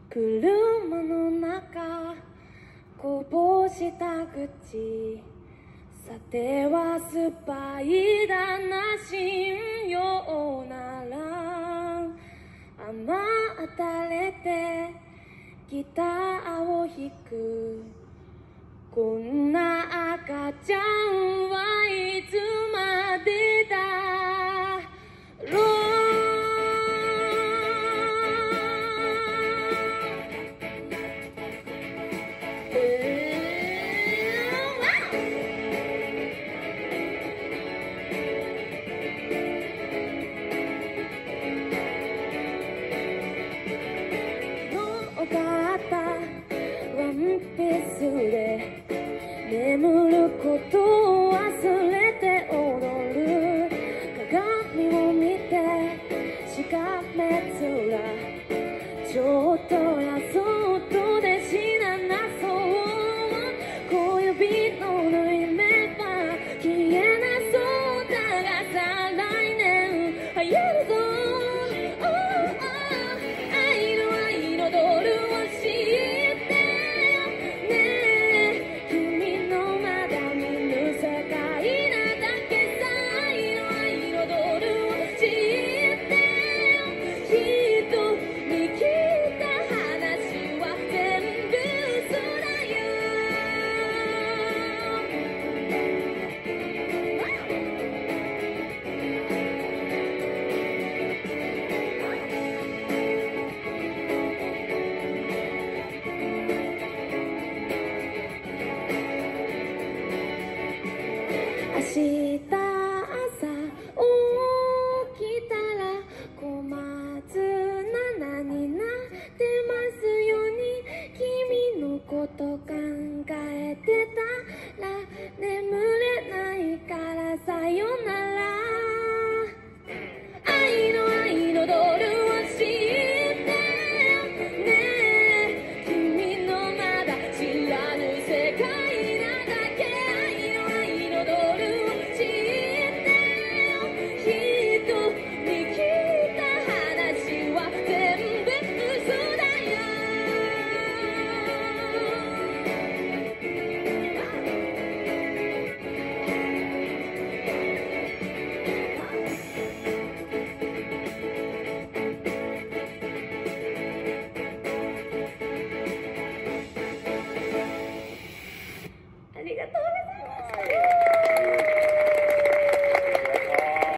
車の中こぼした口、さてはスパイダーな信用なら雨当たれてギターを弾く、こんな赤ちゃんはいつまでだろう。ワンピースで眠ることを忘れて踊る、鏡を見てしかめ面、ちょっとやそっとで死ななそう、小指の縫い目は消えなそうだがさ、来年流行るぞ、愛の彩る明日朝起きたら小松菜何